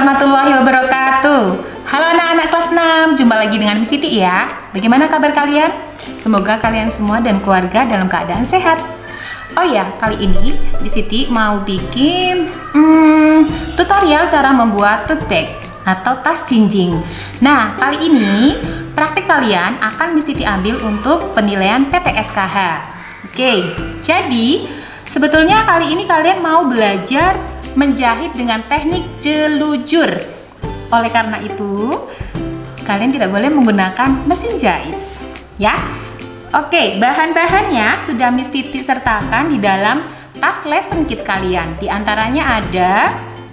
warahmatullahi wabarakatuh. Halo anak-anak kelas 6, jumpa lagi dengan Miss Titi ya. Bagaimana kabar kalian? Semoga kalian semua dan keluarga dalam keadaan sehat. Oh ya, kali ini Miss Titi mau bikin tutorial cara membuat tote bag atau tas jinjing. Nah, kali ini praktik kalian akan Miss Titi ambil untuk penilaian PTSKH. Oke, jadi sebetulnya kali ini kalian mau belajar menjahit dengan teknik jelujur. Oleh karena itu, kalian tidak boleh menggunakan mesin jahit, ya. Oke, bahan-bahannya sudah Miss Titi sertakan di dalam tas lesson kit kalian. Di antaranya ada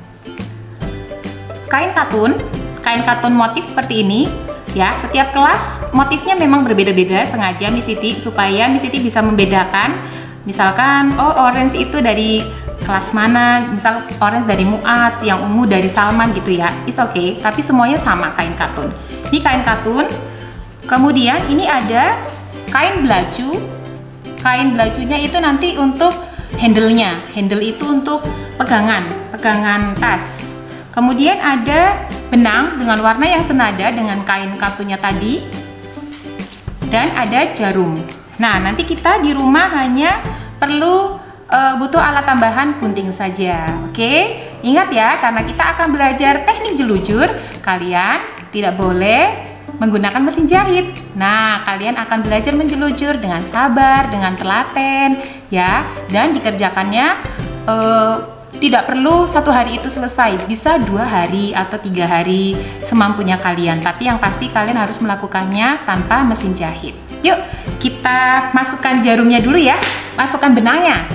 kain katun motif seperti ini. Ya, setiap kelas motifnya memang berbeda-beda, sengaja Miss Titi supaya Miss Titi bisa membedakan. Misalkan, oh orange itu dari kelas mana, misal orange dari Muaz, yang ungu dari Salman gitu ya. It's okay, tapi semuanya sama kain katun. Ini kain katun. Kemudian ini ada kain belaju. Kain belajunya itu nanti untuk handle-nya. Handle itu untuk pegangan tas. Kemudian ada benang dengan warna yang senada dengan kain katunnya tadi. Dan ada jarum. Nah, nanti kita di rumah hanya perlu butuh alat tambahan gunting saja. Oke, ingat ya, karena kita akan belajar teknik jelujur, kalian tidak boleh menggunakan mesin jahit. Nah, kalian akan belajar menjelujur dengan sabar, dengan telaten, ya, dan dikerjakannya tidak perlu satu hari itu selesai, bisa 2 hari atau 3 hari semampunya kalian. Tapi yang pasti kalian harus melakukannya tanpa mesin jahit. Yuk, kita masukkan jarumnya dulu ya, masukkan benangnya.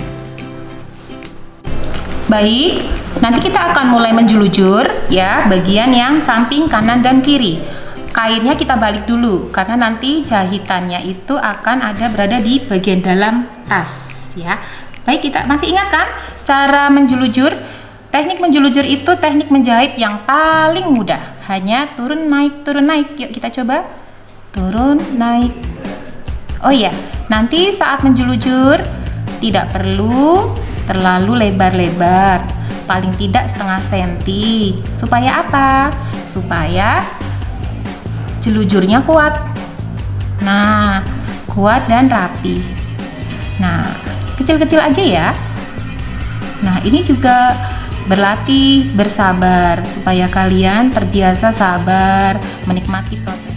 Baik, nanti kita akan mulai menjelujur ya, bagian yang samping kanan dan kiri. Kainnya kita balik dulu karena nanti jahitannya itu akan ada berada di bagian dalam tas ya. Baik, kita masih ingat kan cara menjelujur? Teknik menjelujur itu teknik menjahit yang paling mudah. Hanya turun naik, turun naik. Yuk kita coba. Turun naik. Oh iya, nanti saat menjelujur tidak perlu terlalu lebar-lebar, paling tidak setengah senti. Supaya apa? Supaya jelujurnya kuat. Nah, kuat dan rapi. Nah, kecil-kecil aja ya. Nah, ini juga berlatih bersabar supaya kalian terbiasa sabar menikmati proses.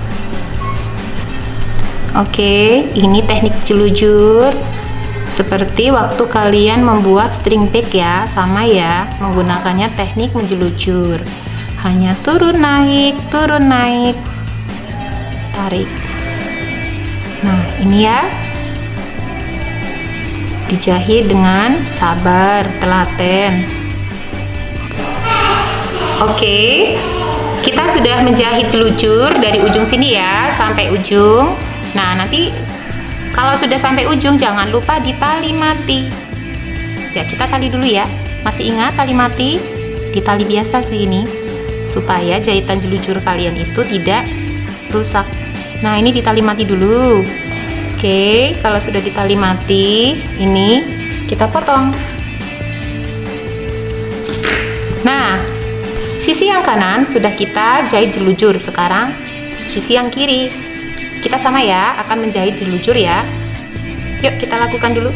Oke, ini teknik jelujur. Seperti waktu kalian membuat string bag ya, sama ya, menggunakannya teknik menjelujur. Hanya turun naik, tarik. Nah, ini ya. Dijahit dengan sabar, telaten. Oke, kita sudah menjahit jelujur dari ujung sini ya, sampai ujung. Nah, nanti kalau sudah sampai ujung, jangan lupa ditali mati. Ya, kita tali dulu ya. Masih ingat tali mati? Di tali biasa sih ini, supaya jahitan jelujur kalian itu tidak rusak. Nah, ini ditali mati dulu. Oke, kalau sudah ditali mati, ini kita potong. Nah, sisi yang kanan sudah kita jahit jelujur. Sekarang sisi yang kiri kita sama ya, akan menjahit jelujur ya. Yuk kita lakukan dulu.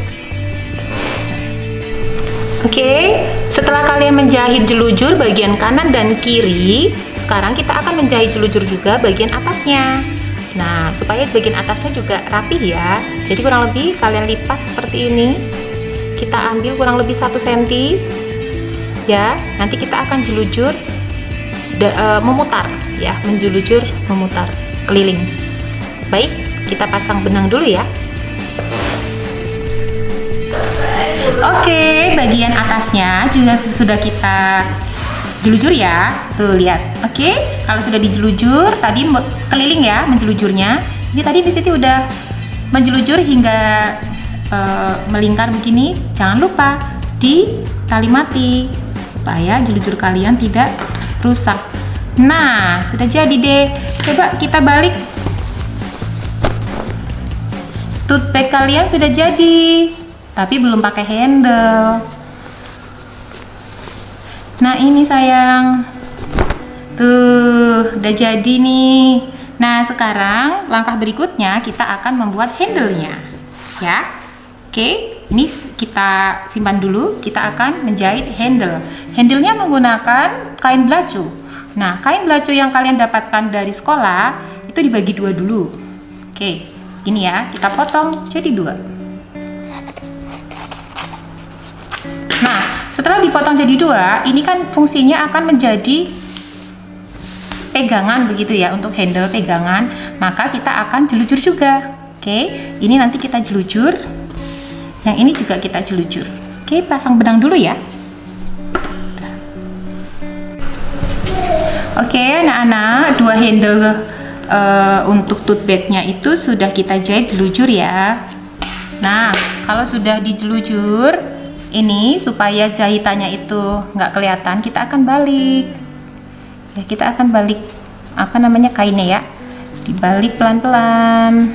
Oke, setelah kalian menjahit jelujur bagian kanan dan kiri, sekarang kita akan menjahit jelujur juga bagian atasnya. Nah, supaya bagian atasnya juga rapi ya. Jadi kurang lebih kalian lipat seperti ini. Kita ambil kurang lebih 1 cm ya. Nanti kita akan jelujur memutar ya, menjelujur memutar keliling. Baik, kita pasang benang dulu ya. Oke, bagian atasnya juga sudah kita jelujur ya. Tuh, lihat. Oke, kalau sudah dijelujur, tadi keliling ya menjelujurnya. Ini tadi Miss Titi udah menjelujur hingga melingkar begini. Jangan lupa ditali mati supaya jelujur kalian tidak rusak. Nah, sudah jadi deh. Coba kita balik. Tote bag kalian sudah jadi, tapi belum pakai handle. Nah, ini sayang. Tuh, udah jadi nih. Nah, sekarang langkah berikutnya kita akan membuat handle-nya. Ya. Oke, ini kita simpan dulu. Kita akan menjahit handle. Handle-nya menggunakan kain belacu. Nah, kain belacu yang kalian dapatkan dari sekolah itu dibagi dua dulu. Oke, ini ya, kita potong jadi dua. Nah, setelah dipotong jadi dua, ini kan fungsinya akan menjadi pegangan begitu ya, untuk handle pegangan. Maka kita akan jelujur juga. Oke, ini nanti kita jelujur. Yang ini juga kita jelujur. Oke, pasang benang dulu ya. Oke, anak-anak, dua handle untuk tote bagnya itu sudah kita jahit jelujur ya. Nah, kalau sudah dijelujur, ini supaya jahitannya itu nggak kelihatan, kita akan balik. Ya, kita akan balik apa namanya kainnya ya, dibalik pelan-pelan.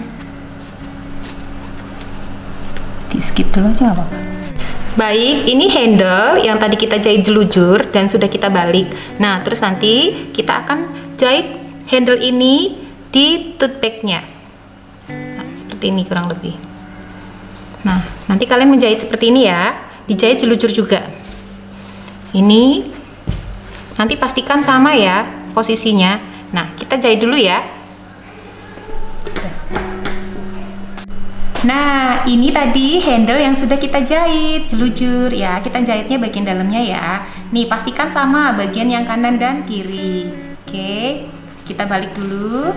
Di skip dulu aja nggak apa-apa. Baik, ini handle yang tadi kita jahit jelujur dan sudah kita balik. Nah, terus nanti kita akan jahit handle ini di tote bagnya. Nah, seperti ini kurang lebih. Nah, nanti kalian menjahit seperti ini ya, dijahit jelujur juga. Ini nanti pastikan sama ya posisinya. Nah, kita jahit dulu ya. Nah, ini tadi handle yang sudah kita jahit jelujur ya. Kita jahitnya bagian dalamnya ya. Nih, pastikan sama bagian yang kanan dan kiri. Oke, kita balik dulu.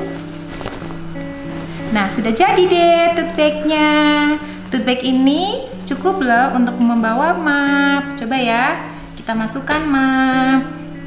Nah, sudah jadi deh tote bagnya. Tote bag ini cukup loh untuk membawa map. Coba ya, kita masukkan map.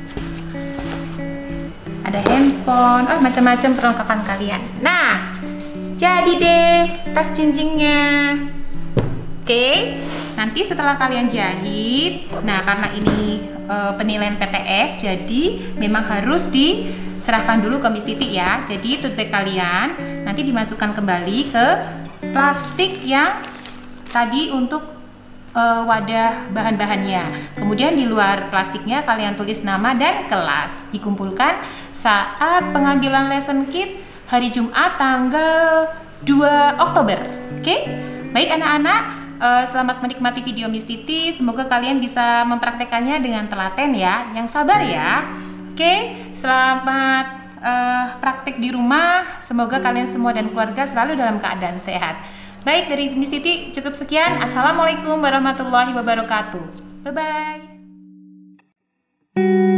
Ada handphone, macam-macam perlengkapan kalian. Nah, jadi deh tas jinjingnya. Oke, nanti setelah kalian jahit, nah karena ini penilaian PTS, jadi memang harus diserahkan dulu ke Miss Titi ya. Jadi tote bag kalian nanti dimasukkan kembali ke plastik yang tadi untuk wadah bahan-bahannya. Kemudian di luar plastiknya kalian tulis nama dan kelas. Dikumpulkan saat pengambilan lesson kit hari Jumat tanggal 2 Oktober. Oke? Baik anak-anak, selamat menikmati video Miss Titi. Semoga kalian bisa mempraktekannya dengan telaten ya, yang sabar ya. Oke, selamat praktek di rumah. Semoga kalian semua dan keluarga selalu dalam keadaan sehat. Baik, dari Miss Titi cukup sekian. Assalamualaikum warahmatullahi wabarakatuh. Bye-bye.